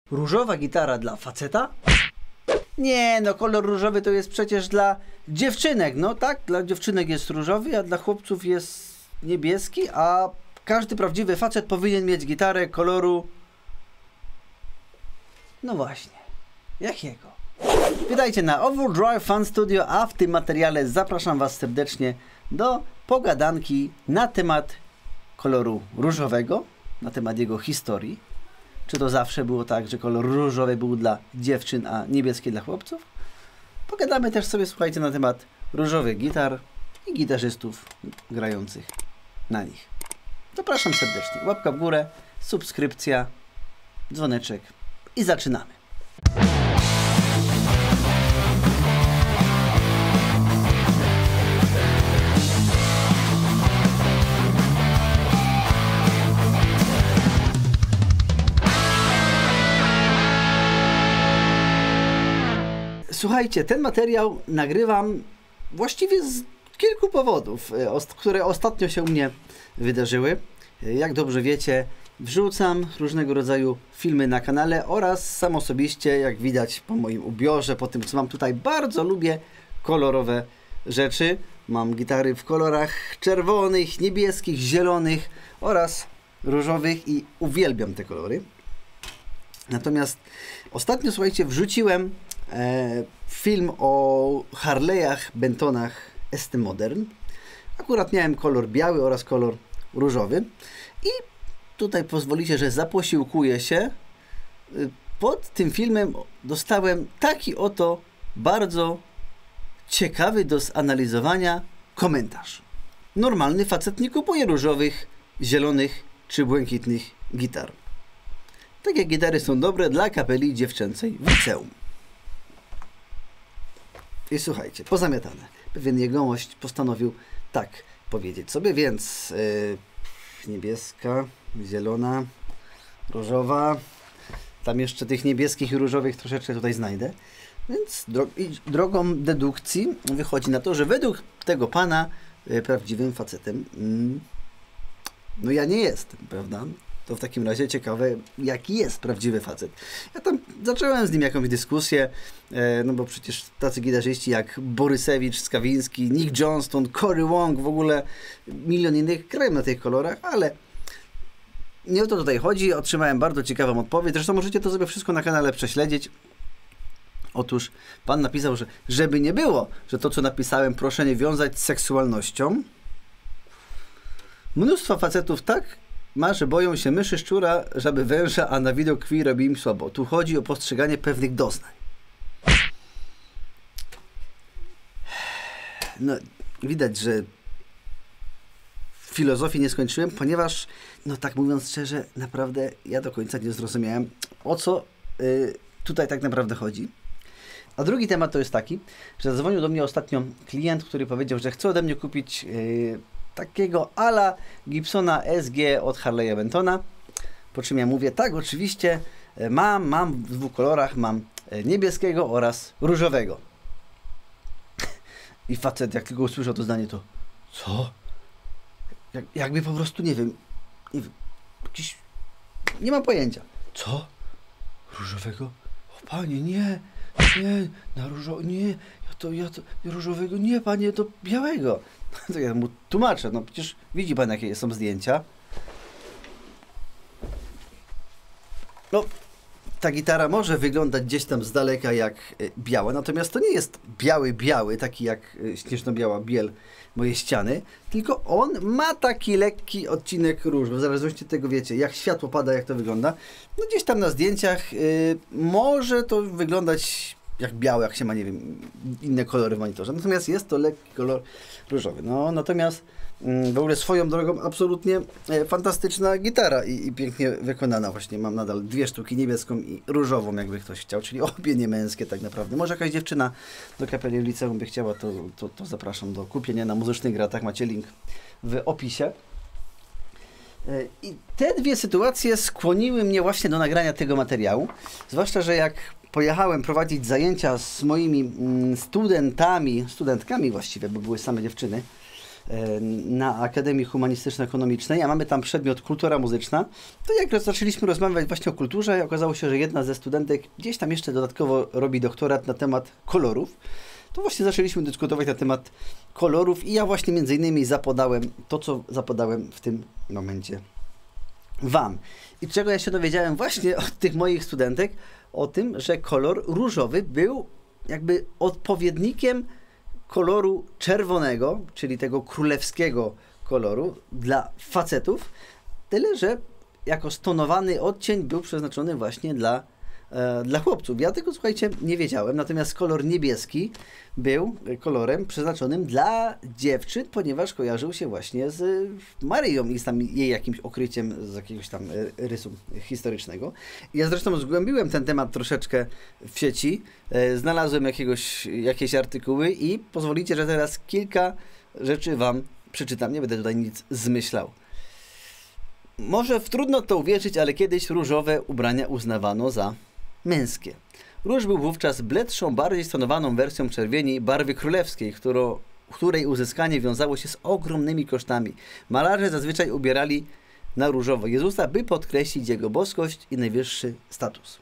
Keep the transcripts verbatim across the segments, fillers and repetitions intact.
Różowa gitara dla faceta? Nie, no kolor różowy to jest przecież dla dziewczynek. No tak, dla dziewczynek jest różowy, a dla chłopców jest niebieski, a każdy prawdziwy facet powinien mieć gitarę koloru... No właśnie, jakiego? Witajcie na Overdrive Fun Studio, a w tym materiale zapraszam Was serdecznie do pogadanki na temat koloru różowego, na temat jego historii. Czy to zawsze było tak, że kolor różowy był dla dziewczyn, a niebieski dla chłopców? Pogadamy też sobie, słuchajcie, na temat różowych gitar i gitarzystów grających na nich. Zapraszam serdecznie. Łapka w górę, subskrypcja, dzwoneczek i zaczynamy. Słuchajcie, ten materiał nagrywam właściwie z kilku powodów, które ostatnio się u mnie wydarzyły. Jak dobrze wiecie, wrzucam różnego rodzaju filmy na kanale oraz sam osobiście, jak widać po moim ubiorze, po tym co mam tutaj, bardzo lubię kolorowe rzeczy. Mam gitary w kolorach czerwonych, niebieskich, zielonych oraz różowych i uwielbiam te kolory. Natomiast ostatnio, słuchajcie, wrzuciłem e, film o Harley'ach Bentonach S T Modern. Akurat miałem kolor biały oraz kolor różowy. I tutaj pozwolicie, że zaposiłkuję się. Pod tym filmem dostałem taki oto bardzo ciekawy do zanalizowania komentarz. Normalny facet nie kupuje różowych, zielonych czy błękitnych gitar. Takie gitary są dobre dla kapeli dziewczęcej w liceum. I słuchajcie, pozamiatane. Pewien jegomość postanowił tak powiedzieć sobie, więc yy, niebieska, zielona, różowa. Tam jeszcze tych niebieskich i różowych troszeczkę tutaj znajdę. Więc dro drogą dedukcji wychodzi na to, że według tego pana yy, prawdziwym facetem yy, no ja nie jestem, prawda? To w takim razie ciekawe, jaki jest prawdziwy facet. Ja tam zacząłem z nim jakąś dyskusję, e, no bo przecież tacy gitarzyści jak Borysewicz, Skawiński, Nick Johnston, Cory Wong, w ogóle milion innych grają na tych kolorach, ale nie o to tutaj chodzi. Otrzymałem bardzo ciekawą odpowiedź. Zresztą możecie to sobie wszystko na kanale prześledzić. Otóż pan napisał, że żeby nie było, że to co napisałem proszę nie wiązać z seksualnością. Mnóstwo facetów tak ma, że boją się myszy, szczura, żaby, węża, a na widok krwi robi im słabo. Tu chodzi o postrzeganie pewnych doznań. No, widać, że filozofii nie skończyłem, ponieważ, no tak mówiąc szczerze, naprawdę ja do końca nie zrozumiałem, o co y, tutaj tak naprawdę chodzi. A drugi temat to jest taki, że zadzwonił do mnie ostatnio klient, który powiedział, że chce ode mnie kupić y, takiego ala Gibsona S G od Harley'a Bentona. Po czym ja mówię, tak, oczywiście mam, mam w dwóch kolorach, mam niebieskiego oraz różowego. I facet, jak tylko usłyszał to zdanie, to co? Jak, jakby po prostu, nie wiem, nie wiem, jakiś, nie mam pojęcia. Co? Różowego? O panie, nie, nie, na różowo, nie, ja to, ja to, różowego, nie panie, to białego. To ja mu tłumaczę, no przecież widzi pan, jakie są zdjęcia. No, ta gitara może wyglądać gdzieś tam z daleka jak biała, natomiast to nie jest biały, biały, taki jak śnieżno-biała biel mojej ściany, tylko on ma taki lekki odcinek różu, w zależności od tego, wiecie, jak światło pada, jak to wygląda. No gdzieś tam na zdjęciach yy, może to wyglądać jak białe, jak się ma, nie wiem, inne kolory w monitorze. Natomiast jest to lekki kolor różowy. No, natomiast mm, w ogóle swoją drogą absolutnie e, fantastyczna gitara i, i pięknie wykonana. Właśnie mam nadal dwie sztuki, niebieską i różową, jakby ktoś chciał, czyli obie nie męskie tak naprawdę. Może jakaś dziewczyna do kapeli w liceum by chciała, to, to, to zapraszam do kupienia na Muzycznych Gratach. Macie link w opisie. E, I te dwie sytuacje skłoniły mnie właśnie do nagrania tego materiału. Zwłaszcza, że jak pojechałem prowadzić zajęcia z moimi studentami, studentkami właściwie, bo były same dziewczyny, na Akademii Humanistyczno-Ekonomicznej, a mamy tam przedmiot kultura muzyczna, to jak zaczęliśmy rozmawiać właśnie o kulturze, okazało się, że jedna ze studentek gdzieś tam jeszcze dodatkowo robi doktorat na temat kolorów, to właśnie zaczęliśmy dyskutować na temat kolorów i ja właśnie między innymi zapodałem to, co zapodałem w tym momencie wam. I czego ja się dowiedziałem właśnie od tych moich studentek, o tym, że kolor różowy był jakby odpowiednikiem koloru czerwonego, czyli tego królewskiego koloru dla facetów, tyle, że jako stonowany odcień był przeznaczony właśnie dla, e, dla chłopców. Ja tego, słuchajcie, nie wiedziałem, natomiast kolor niebieski był kolorem przeznaczonym dla dziewczyn, ponieważ kojarzył się właśnie z Maryją i z tam jej jakimś okryciem z jakiegoś tam rysu historycznego. Ja zresztą zgłębiłem ten temat troszeczkę w sieci, e, znalazłem jakiegoś, jakieś artykuły i pozwolicie, że teraz kilka rzeczy wam przeczytam, nie będę tutaj nic zmyślał. Może w trudno to uwierzyć, ale kiedyś różowe ubrania uznawano za męskie. Róż był wówczas bledszą, bardziej stonowaną wersją czerwieni barwy królewskiej, którą, której uzyskanie wiązało się z ogromnymi kosztami. Malarze zazwyczaj ubierali na różowo Jezusa, by podkreślić jego boskość i najwyższy status.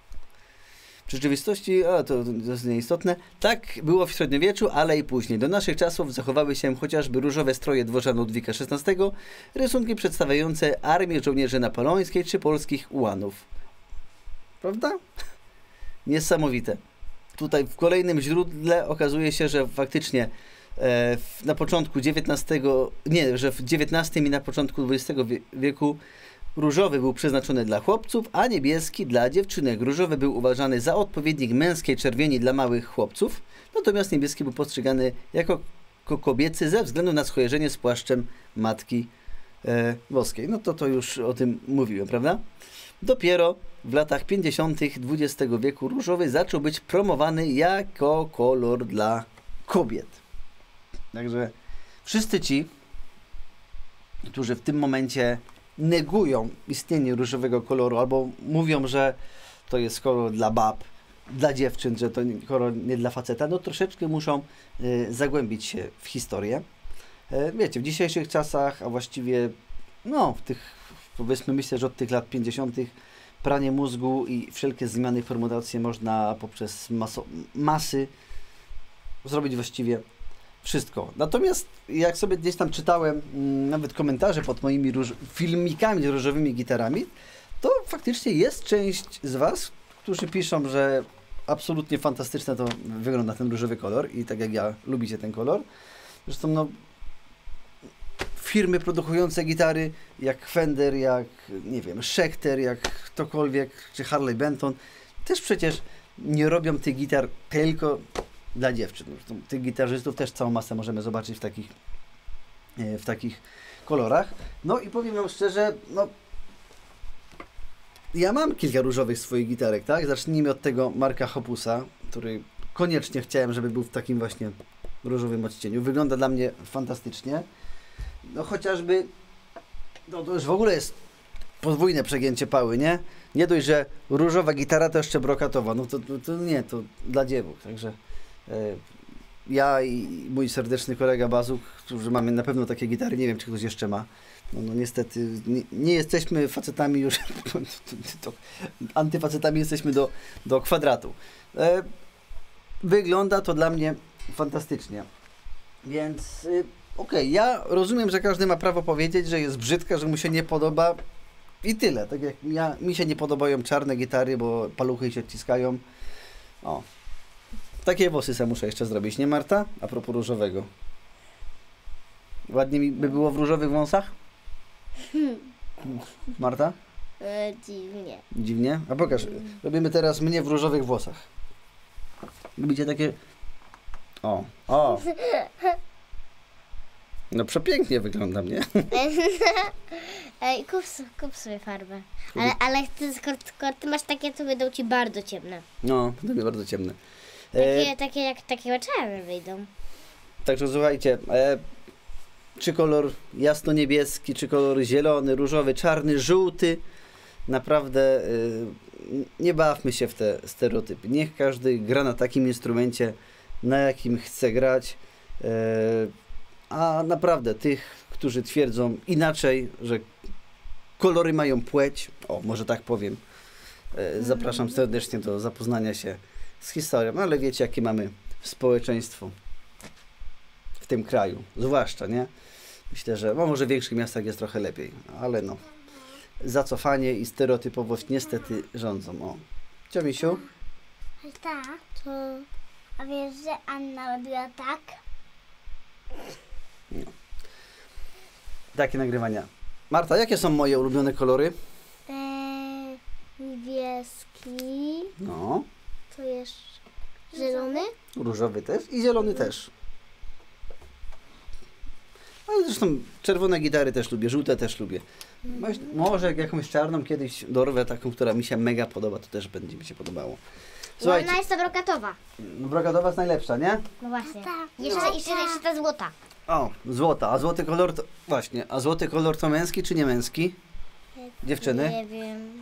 W rzeczywistości, a to, to jest nieistotne, tak było w średniowieczu, ale i później. Do naszych czasów zachowały się chociażby różowe stroje dworzan Ludwika szesnastego, rysunki przedstawiające armię żołnierzy napoleońskiej czy polskich ułanów. Prawda? Niesamowite. Tutaj w kolejnym źródle okazuje się, że faktycznie e, na początku dziewiętnastego, nie, że w dziewiętnastym i na początku dwudziestego wieku różowy był przeznaczony dla chłopców, a niebieski dla dziewczynek. Różowy był uważany za odpowiednik męskiej czerwieni dla małych chłopców, natomiast niebieski był postrzegany jako kobiecy ze względu na skojarzenie z płaszczem Matki e, Boskiej. No to to już o tym mówiłem, prawda? Dopiero w latach pięćdziesiątych dwudziestego wieku różowy zaczął być promowany jako kolor dla kobiet. Także wszyscy ci, którzy w tym momencie negują istnienie różowego koloru albo mówią, że to jest kolor dla bab, dla dziewczyn, że to kolor nie dla faceta, no troszeczkę muszą y, zagłębić się w historię. Y, wiecie, w dzisiejszych czasach, a właściwie no w tych, powiedzmy, myślę, że od tych lat pięćdziesiątych pranie mózgu i wszelkie zmiany, formulacje można poprzez maso, masy zrobić właściwie wszystko. Natomiast jak sobie gdzieś tam czytałem m, nawet komentarze pod moimi róż filmikami z różowymi gitarami, to faktycznie jest część z was, którzy piszą, że absolutnie fantastyczne to wygląda ten różowy kolor i tak jak ja lubicie ten kolor. Zresztą no firmy produkujące gitary jak Fender, jak nie wiem, Schecter, jak ktokolwiek, czy Harley Benton też przecież nie robią tych gitar tylko dla dziewczyn. Zresztą tych gitarzystów też całą masę możemy zobaczyć w takich, w takich kolorach. No i powiem wam szczerze, no ja mam kilka różowych swoich gitarek, tak? Zacznijmy od tego Marka Hoppusa, który koniecznie chciałem, żeby był w takim właśnie różowym odcieniu. Wygląda dla mnie fantastycznie. No chociażby, no to już w ogóle jest podwójne przegięcie pały, nie? Nie dość, że różowa gitara, to jeszcze brokatowa. No to, to, to nie, to dla dziewów. Także e, ja i mój serdeczny kolega Bazuk, którzy mamy na pewno takie gitary, nie wiem, czy ktoś jeszcze ma. No, no niestety, nie, nie jesteśmy facetami już, to, to, antyfacetami jesteśmy do, do kwadratu. E, wygląda to dla mnie fantastycznie. Więc y, okej, okay, ja rozumiem, że każdy ma prawo powiedzieć, że jest brzydka, że mu się nie podoba i tyle. Tak jak ja, mi się nie podobają czarne gitary, bo paluchy się odciskają. O, takie włosy sobie muszę jeszcze zrobić, nie Marta? A propos różowego. Ładnie mi by było w różowych wąsach? Marta? E, dziwnie. Dziwnie? A pokaż, robimy teraz mnie w różowych włosach. Lubicie takie... O, o! No przepięknie wyglądam, nie? Ej, kup, kup sobie farbę. Ale, ale ty, skoro ty masz takie, to będą ci bardzo ciemne. No, to mnie bardzo ciemne. Takie, E, takie jak takie czarne wyjdą. także słuchajcie, e, czy kolor jasno-niebieski, czy kolor zielony, różowy, czarny, żółty, naprawdę e, nie bawmy się w te stereotypy. Niech każdy gra na takim instrumencie, na jakim chce grać. E, A naprawdę tych, którzy twierdzą inaczej, że kolory mają płeć, o, może tak powiem, e, zapraszam serdecznie do zapoznania się z historią, no, ale wiecie, jakie mamy społeczeństwo w tym kraju, zwłaszcza, nie? Myślę, że no, może w większych miastach jest trochę lepiej, ale no, zacofanie i stereotypowość niestety rządzą. O, Cio, Misiu? Tak, to... A wiesz, że Anna robiła tak? Takie nagrywania. Marta, jakie są moje ulubione kolory? Eee, niebieski, No, to jeszcze zielony. różowy też i zielony też. Ale zresztą czerwone gitary też lubię, żółte też lubię. Maś- Może jak jakąś czarną kiedyś dorwę, taką, która mi się mega podoba, to też będzie mi się podobało. Słuchajcie, Ona jest ta brokatowa. brokadowa jest najlepsza, nie? No właśnie. Tak. Jeszcze, No. jeszcze, jeszcze ta złota. O, złota. A złoty kolor to... Właśnie, a złoty kolor to męski czy nie męski? Dziewczyny? Nie wiem.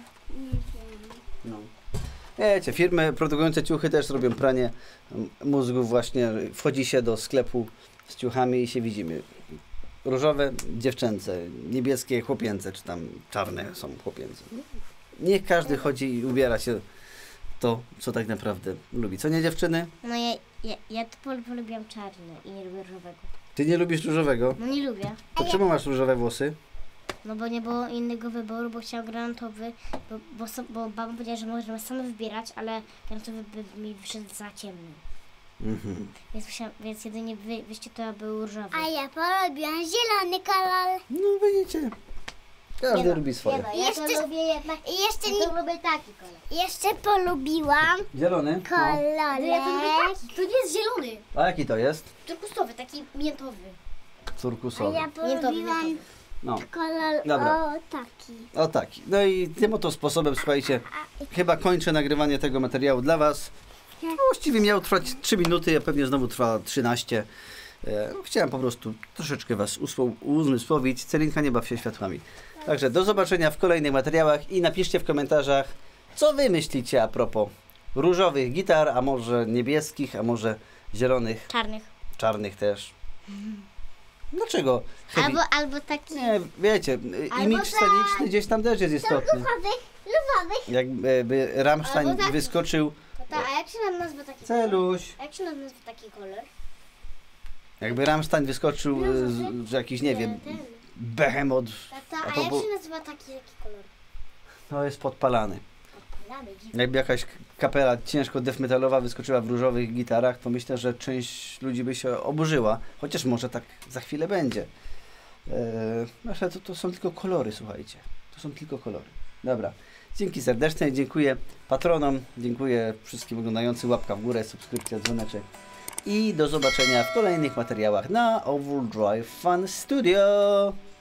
No. Wiecie, firmy produkujące ciuchy też robią pranie m, mózgu właśnie. Wchodzi się do sklepu z ciuchami i się widzimy. Różowe, dziewczęce, niebieskie, chłopięce, czy tam czarne są chłopięce. Niech każdy chodzi i ubiera się to, co tak naprawdę lubi. Co nie, dziewczyny? No ja, ja, ja to pol- polubiłam czarny i nie lubię różowego. Ty nie lubisz różowego? No nie lubię. To czemu masz różowe włosy? No bo nie było innego wyboru, bo chciałam granatowy, bo, bo, so- bo baba powiedziała, że możemy same wybierać, ale granatowy by mi wyszedł za ciemny. Mhm. Więc, musiałam, więc jedynie wy, wyjście to był różowy. A ja porobiłam zielony kolor. No widzicie, każdy Nie no, lubi Nie swoje. no, ja Jeszcze- to lubię jednak, I jeszcze, ja to nie, lubię taki kolor. jeszcze polubiłam Zielony? No. kolorek. Ja to lubię taki, to nie jest zielony, A jaki to jest? turkusowy, taki miętowy. A Turkusowy. ja polubiłam miętowy. No, kolor Dobra. o taki. o taki. No i tym oto sposobem, słuchajcie, chyba kończę nagrywanie tego materiału dla Was. No, właściwie miał trwać trzy minuty, a pewnie znowu trwa trzynaście. E, no, chciałem po prostu troszeczkę Was usło- uzmysłowić. Celinka, nie baw się światłami. Także do zobaczenia w kolejnych materiałach i napiszcie w komentarzach, co Wy myślicie a propos różowych gitar, a może niebieskich, a może zielonych, Czarnych. czarnych też. Dlaczego? Heavy? Albo, albo taki... Nie, wiecie, Albo imidż tak. sceniczny gdzieś tam też jest istotny. Lubowych, lubowych. Jakby Rammstein Albo taki. wyskoczył. Ta, a jak się nam nazywa taki Celuś. kolor? A jak się nam nazywa taki kolor? Jakby Rammstein wyskoczył e, z, z jakiś, nie wiem, Ten. behemoth. Tata, A a to jak był- się nazywa taki, taki kolor? No jest podpalany. Odpalamy, dziwne. Jakby jakaś kapela ciężko death metalowa wyskoczyła w różowych gitarach, to myślę, że część ludzi by się oburzyła. Chociaż może tak za chwilę będzie. Eee, ale to, to są tylko kolory, słuchajcie. To są tylko kolory. Dobra. Dzięki serdeczne, dziękuję patronom, dziękuję wszystkim oglądającym. Łapka w górę, subskrypcja, dzwoneczek. I do zobaczenia w kolejnych materiałach na Overdrive Fun Studio.